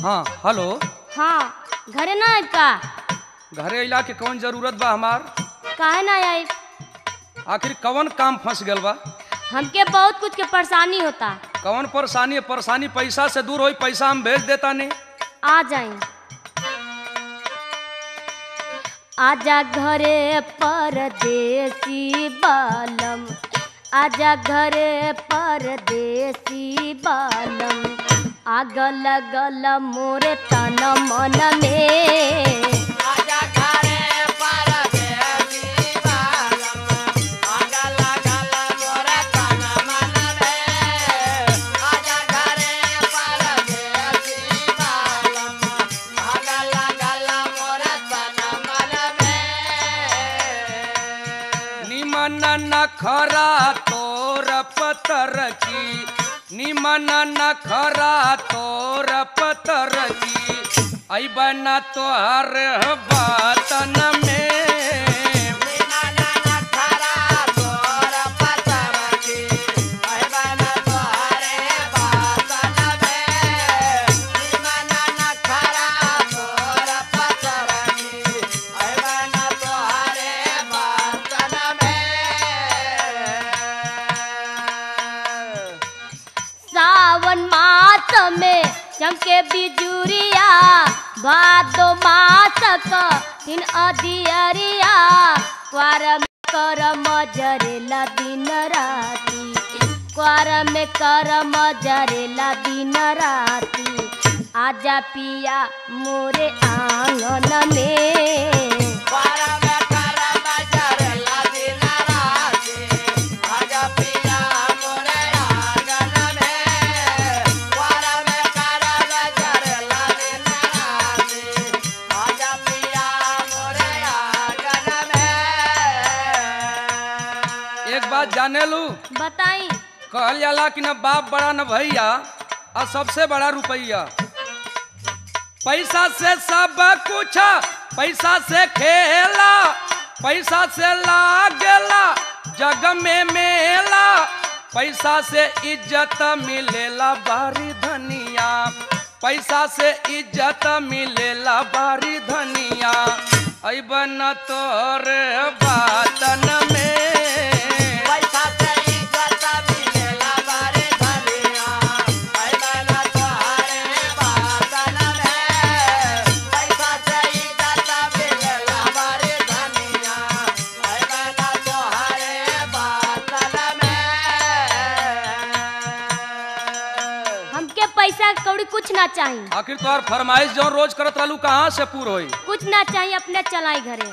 हाँ हेलो। हाँ घरे ना आइब का? घरे अइला के कौन जरूरत बा हमार? काहे ना आइब? आखिर कौन काम फंस गल बा? हमके बहुत कुछ के परेशानी होता। कौन परेशानी है? परेशानी पैसा से दूर होई, पैसा हम भेज देता नहीं। आ जाई। आजा घरे परदेसी बालम, आजा घरे परदेसी बालम, आग लगल मोरे तन मन में। आजा घरे परदेसी बालम, आग लगल मोरे तन मन में। आजा घरे परदेसी बालम, आग लगल मोरे तन मन में। निमन नखरा तोर पतर की, निमन नखरा तोर पतर की, अइबा ना तोहर बातन में। निमन नखरा तोर पतर की, अइबा ना तोहरे बातन में। निमन नखरा तोर पतर की, अइबा ना तोहरे बातन में। सावन मास में चमके बिजुरिया, भादो मास दिन अधियरिया, क्वार में कर मजरेला दिन राती, क्वार में कर मजरेला दिन राती, आजा पिया मोरे आंगन में। एक बात जाने लू, बताई। कहल जाला कि न बाप बड़ा न भैया, और सबसे बड़ा रुपया। पैसा से सब कुछ, पैसा से खेला, पैसा से लागेला जग में मेला, पैसा से इज्जत मिलेला बारी धनिया, पैसा से इज्जत मिलेला बारी धनिया, अइबन तोर बातन में। हमके पैसा कौड़ी कुछ ना चाहिए, आखिर तोहर फरमाइश जो रोज करत रहलू कहाँ से पूर होई? कुछ ना चाहिए, अपने चलाई घरे।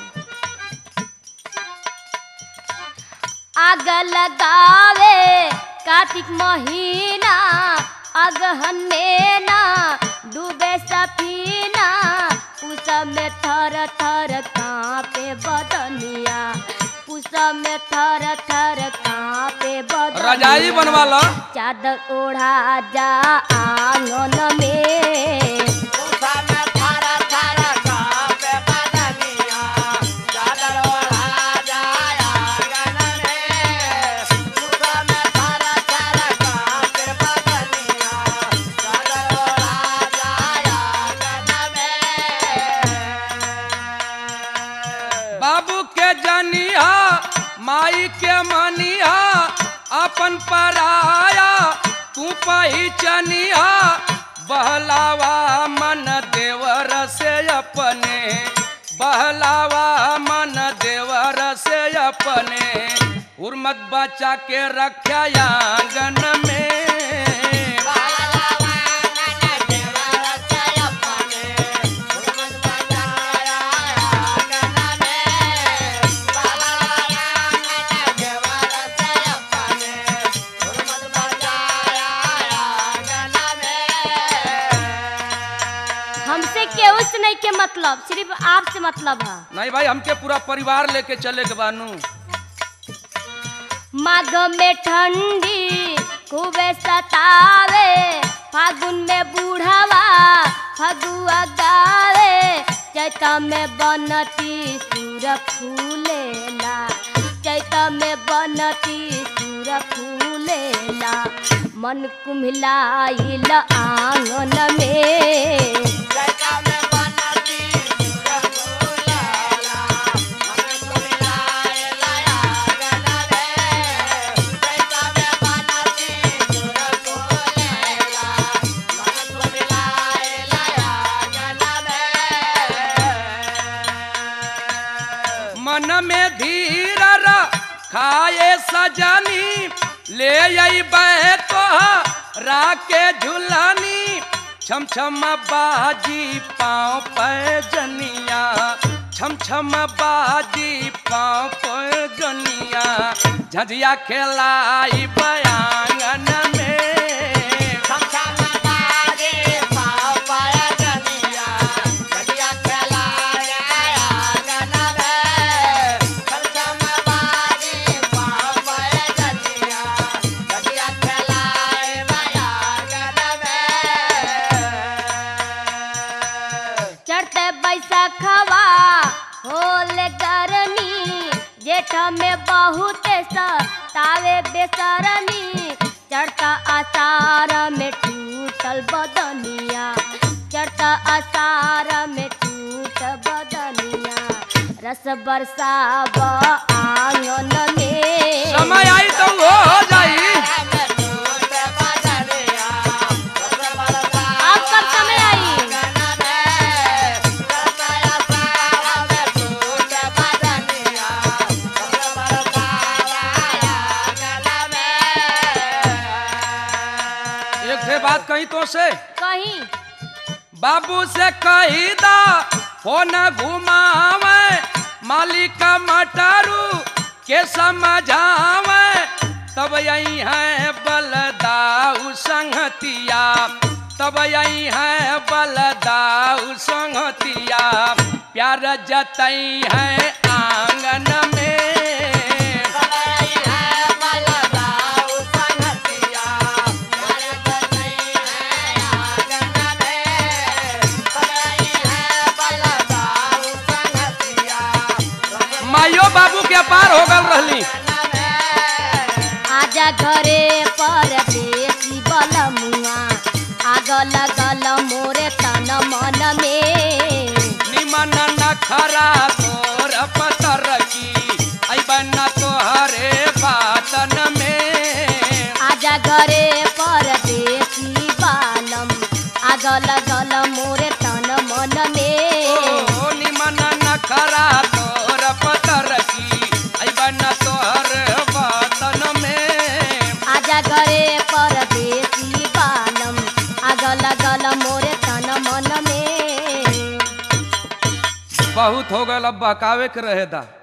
आग लगावे कार्तिक महीना, अगहन में ना डूबे सफीना, उस में थर थर कांपे बदनिया, उस में थर थर कांपे बदनिया। रजाई बनवा ला। चादर ओढ़ा जा आंगन में। बाबू के जनिया, माई के मनिया, अपन पराया तू पहचनिया, बहलावा मन देवर से अपने, बहलावा मन देवर से अपने, उर्मत बचा के रख्या आंगन में। हमसे केहू से नहीं के मतलब, सिर्फ आपसे मतलब है। नहीं भाई, हमके पूरा परिवार लेके चले के बानू। माघ में ठंडी खूबे सतावे, फागुन में बूढ़ावा फगुआ गावे, चैत में बनती सूर फूलेला, चैत में बनती सूर फूलेला, मन कुम्हिलाइल आंगन में जैसा में बनती रंगूलाला मन को मिलाए लाया गन रे जैसा में बनती रंगूलाला मन को मिलाए लाया गन रे मन में धीर खाए सजनी ले अइबै तोहरा के झुलानी छम छम बाजी पाँव पैजनिया छम छम बाजी पाँव पैजनिया झझिया खेलाई बयांगन में छम बाजे पाँव पर जनिया जदिया खेलाए आंगन में छम बाजे पाँव पर जनिया जदिया खेलाए आंगन में चढ़ते बैसाखवा होल गरमी जेठ में बहुत सतावे बेसरनी चढ़ता आषाढ़ में टूटल बदनिया चढ़ता आषाढ़ में टूट बदनिया रस बरसाब आंगन में समय आई तो वो हो जाई अब कब समय आई एक ठे बात कही तो से कहीं बाबू से कही दा फोन घुमावे मालिक मटारू के समझावे तब यही है बलदाऊ संगतिया तब यही है बलदाऊ संगतिया प्यार जतई है आंगन में माइयो बाबू के पार हो गल रहली आजा घरे पर बेसी बलमुआ आग लगल मोरे तन मन में निमन नखरा तोर पतर की अइबन तोहरे बातन में आजा घरे पर बेसी बालम आग लगल मोरे तन मन में ओ निमन नखरा तोर पतर की अइबन तोहर बातन में आजा घरे पर बेसी बालम आग लगल मोरे तन मन में बहुत हो गल अब बहकावे के रहे दा